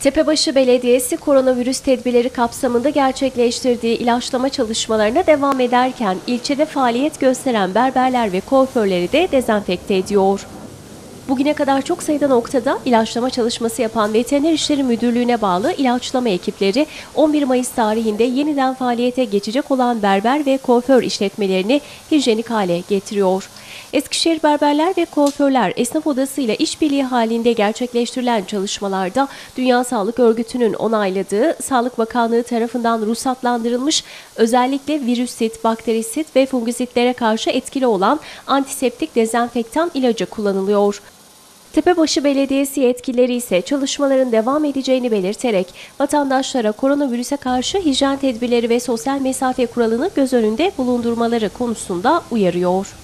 Tepebaşı Belediyesi koronavirüs tedbirleri kapsamında gerçekleştirdiği ilaçlama çalışmalarına devam ederken ilçede faaliyet gösteren berberler ve kuaförleri de dezenfekte ediyor. Bugüne kadar çok sayıda noktada ilaçlama çalışması yapan Veteriner İşleri Müdürlüğü'ne bağlı ilaçlama ekipleri 11 Mayıs tarihinde yeniden faaliyete geçecek olan berber ve kuaför işletmelerini hijyenik hale getiriyor. Eskişehir Berberler ve Kuaförler Esnaf Odası ile işbirliği halinde gerçekleştirilen çalışmalarda Dünya Sağlık Örgütü'nün onayladığı, Sağlık Bakanlığı tarafından ruhsatlandırılmış özellikle virüsit, bakterisit ve fungisitlere karşı etkili olan antiseptik dezenfektan ilacı kullanılıyor. Tepebaşı Belediyesi yetkilileri ise çalışmaların devam edeceğini belirterek vatandaşlara koronavirüse karşı hijyen tedbirleri ve sosyal mesafe kuralını göz önünde bulundurmaları konusunda uyarıyor.